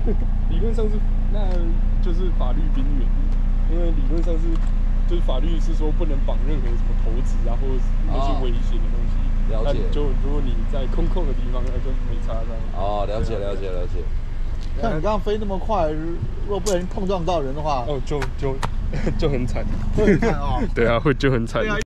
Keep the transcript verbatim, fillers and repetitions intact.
理论上是，那就是法律边缘，因为理论上是，就是法律是说不能绑任何什么投掷啊，或者是那些危险的东西。 了解。 就如果你在空旷的地方，那就没差这样。 哦，了解了解了解。 像你刚刚飞那么快，如果不小心碰撞到人的话， 哦，就就就很惨。 会很惨啊。 对啊，会就很惨。